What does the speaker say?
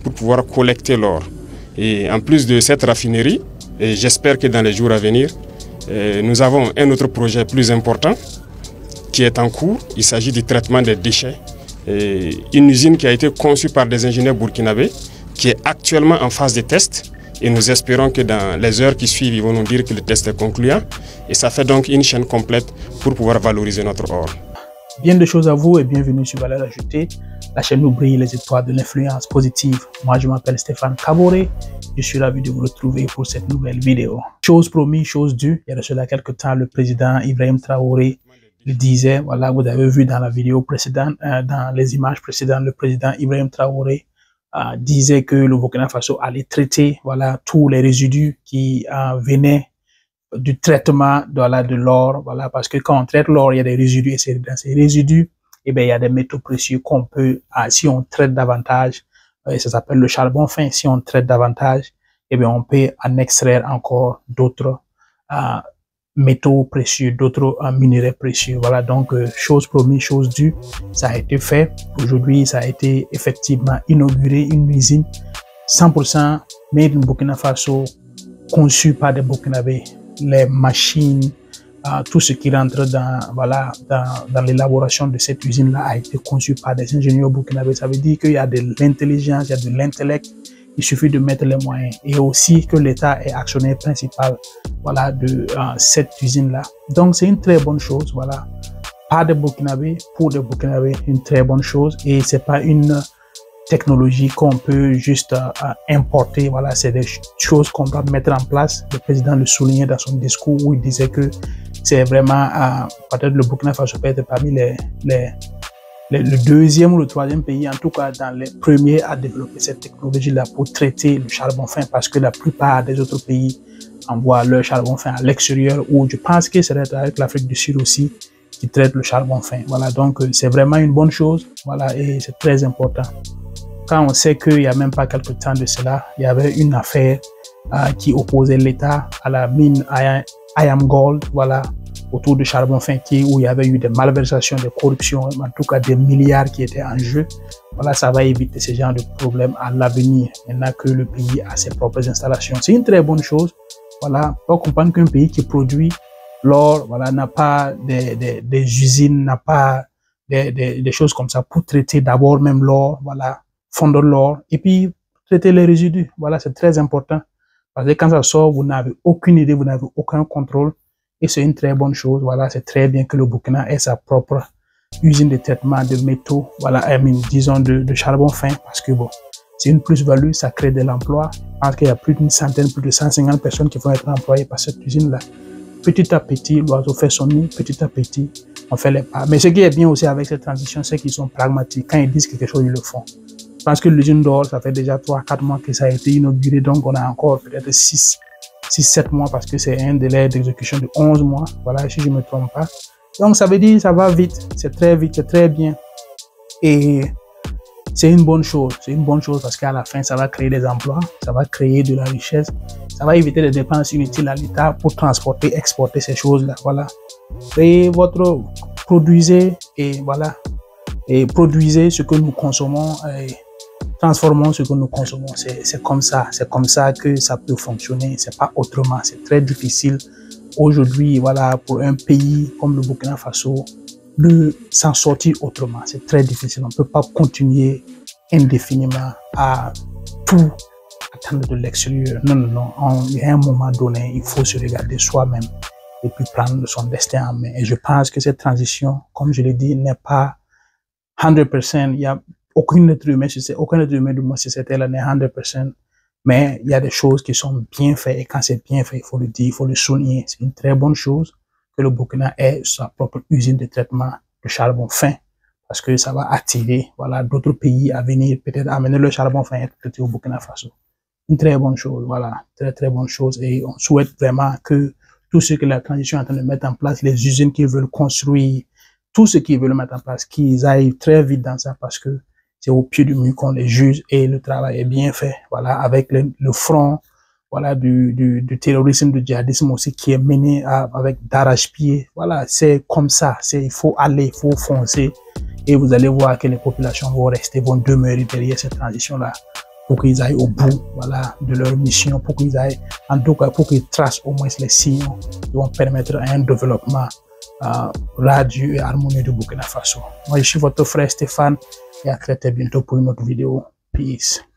pour pouvoir collecter l'or. Et en plus de cette raffinerie, et j'espère que dans les jours à venir, nous avons un autre projet plus important qui est en cours. Il s'agit du traitement des déchets. Une usine qui a été conçue par des ingénieurs burkinabés, qui est actuellement en phase de test. Et nous espérons que dans les heures qui suivent, ils vont nous dire que le test est concluant. Et ça fait donc une chaîne complète pour pouvoir valoriser notre or. Bien de choses à vous et bienvenue sur Valeurs Ajoutées, la chaîne où brillent les étoiles de l'influence positive. Moi, je m'appelle Stéphane Kaboré. Je suis ravi de vous retrouver pour cette nouvelle vidéo. Chose promise, chose due. Il y a de cela quelques temps, le président Ibrahim Traoré le disait. Voilà, vous avez vu dans la vidéo précédente, dans les images précédentes, le président Ibrahim Traoré disait que le Burkina Faso allait traiter, voilà, tous les résidus qui venaient du traitement de l'or, voilà, parce que quand on traite l'or, il y a des résidus, et c'est dans ces résidus, eh bien, il y a des métaux précieux qu'on peut, si on traite davantage, ça s'appelle le charbon fin, si on traite davantage, eh bien, on peut en extraire encore d'autres métaux précieux, d'autres minerais précieux. Voilà, donc, chose promise, chose due, ça a été fait. Aujourd'hui, ça a été effectivement inauguré, une usine 100% made in Burkina Faso, conçue par des Burkinabés. Les machines, tout ce qui rentre dans l'élaboration de cette usine-là a été conçu par des ingénieurs burkinabés. Ça veut dire qu'il y a de l'intelligence, il y a de l'intellect. Il suffit de mettre les moyens. Et aussi que l'État est actionnaire principal, voilà, de cette usine-là. Donc, c'est une très bonne chose, voilà. Pas de Burkinabés, pour des Burkinabés, une très bonne chose. Et c'est pas une technologie qu'on peut juste importer. Voilà, c'est des choses qu'on doit mettre en place. Le président le soulignait dans son discours où il disait que c'est vraiment, peut-être le Burkina Faso peut être parmi le deuxième ou le troisième pays, en tout cas dans les premiers à développer cette technologie-là pour traiter le charbon fin, parce que la plupart des autres pays envoient leur charbon fin à l'extérieur, ou je pense que c'est avec l'Afrique du Sud aussi qui traite le charbon fin. Voilà, donc c'est vraiment une bonne chose, voilà, et c'est très important. Quand on sait qu'il n'y a même pas quelque temps de cela, il y avait une affaire qui opposait l'État à la mine IAMGOLD, voilà, autour du charbon fin, où il y avait eu des malversations, des corruptions, en tout cas des milliards qui étaient en jeu. Voilà, ça va éviter ce genre de problème à l'avenir, maintenant que le pays a ses propres installations. C'est une très bonne chose. Voilà, faut comprendre qu'un pays qui produit l'or, voilà, n'a pas des usines, n'a pas des choses comme ça pour traiter d'abord même l'or, voilà, fondre l'or et puis traiter les résidus. Voilà, c'est très important. Parce que quand ça sort, vous n'avez aucune idée, vous n'avez aucun contrôle. Et c'est une très bonne chose. Voilà, c'est très bien que le Burkina ait sa propre usine de traitement de métaux, voilà, disons de charbon fin, parce que bon, c'est une plus-value, ça crée de l'emploi. Je pense qu'il y a plus d'une centaine, plus de 150 personnes qui vont être employées par cette usine-là. Petit à petit, l'oiseau fait son nid, petit à petit, on fait les pas. Mais ce qui est bien aussi avec cette transition, c'est qu'ils sont pragmatiques. Quand ils disent quelque chose, ils le font. Je pense que l'usine d'or, ça fait déjà 3-4 mois que ça a été inauguré, donc on a encore peut-être 6-7 mois, parce que c'est un délai d'exécution de 11 mois, voilà, si je ne me trompe pas. Donc ça veut dire ça va vite, c'est très vite, c'est très bien. Et c'est une bonne chose, parce qu'à la fin, ça va créer des emplois, ça va créer de la richesse, ça va éviter des dépenses inutiles à l'État pour transporter, exporter ces choses-là, voilà. Et produisez, et voilà, et produisez ce que nous consommons, et transformons ce que nous consommons. C'est comme ça que ça peut fonctionner. C'est pas autrement. C'est très difficile aujourd'hui, voilà, pour un pays comme le Burkina Faso de s'en sortir autrement. C'est très difficile. On ne peut pas continuer indéfiniment à tout attendre de l'extérieur. Non, non, non. Il y a un moment donné, il faut se regarder soi-même et puis prendre son destin en main. Et je pense que cette transition, comme je l'ai dit, n'est pas 100%. Il y a aucun être humain de moi, si c'était là, n'est 100%. Mais il y a des choses qui sont bien faites. Et quand c'est bien fait, il faut le dire, il faut le souligner. C'est une très bonne chose que le Burkina ait sa propre usine de traitement de charbon fin. Parce que ça va attirer, voilà, d'autres pays à venir, peut-être amener le charbon fin et être traité au Burkina Faso. Une très bonne chose, voilà. Très, très bonne chose. Et on souhaite vraiment que tout ce que la transition est en train de mettre en place, les usines qu'ils veulent construire, tout ce qu'ils veulent mettre en place, qu'ils aillent très vite dans ça, parce que c'est au pied du mur qu'on les juge et le travail est bien fait. Voilà, avec le front, voilà, du terrorisme, du djihadisme aussi qui est mené avec d'arrache-pied. Voilà, c'est comme ça. Il faut aller, il faut foncer. Et vous allez voir que les populations vont demeurer derrière cette transition-là pour qu'ils aillent au bout, voilà, de leur mission, pour qu'ils aillent, en tout cas, pour qu'ils tracent au moins les sillons qui vont permettre un développement radieux et harmonieux de Burkina Faso. Moi, je suis votre frère Stéphane et à très bientôt pour une autre vidéo. Peace.